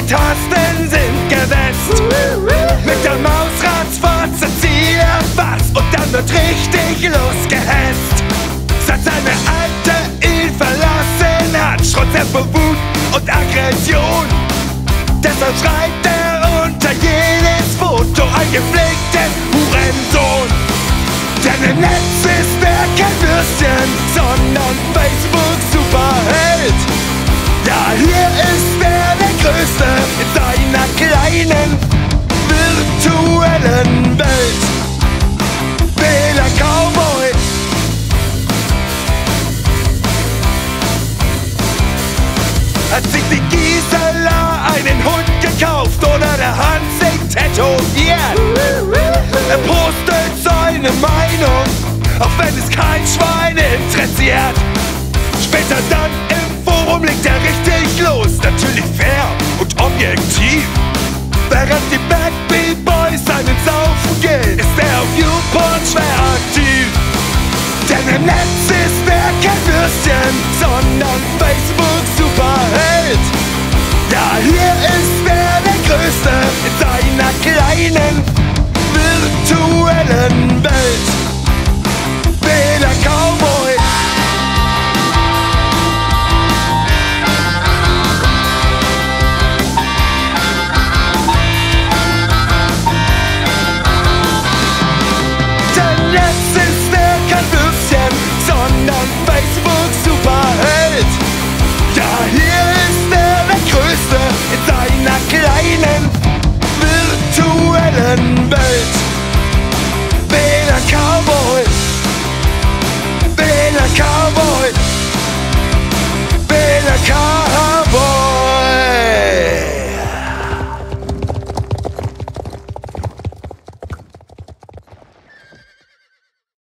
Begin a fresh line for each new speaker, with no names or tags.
die Tasten sind gesetzt. Mit der Maus ratzfatz zum Ziel erfasst und dann wird richtig losgehetzt. Seit seine alte ihn verlassen hat, strotzt er vor Wut und Aggression. Deshalb schreibt er unter jedes Foto einen gepflegten Hurensohn. Denn im Netz ist er kein Würstchen, sondern Facebook-Superheld. Ja, hier ist er der Größte in seiner kleinen virtuellen Welt. Bela Cowboy. Hat sich die Gisela einen Hund gekauft oder der Hans sich tätowiert. Er postet seine Meinung, auch wenn es kein Schwein interessiert. Später dann im Forum legt er richtig los, natürlich fair und objektiv. Während die Backbeat Boys seinen Saufen gehen, ist er auf YouPorn schwer aktiv. Denn im Netz ist er kein Würstchen, sondern Facebook-Superheld. Ja, hier ist er der Größte in seiner kleinen virtuellen Welt. Bela Cowboy. Denn jetzt ist er kein Würstchen, sondern Facebook-Superheld. Ja, hier ist er der Größte in seiner kleinen virtuellen Welt. Bela Cowboy.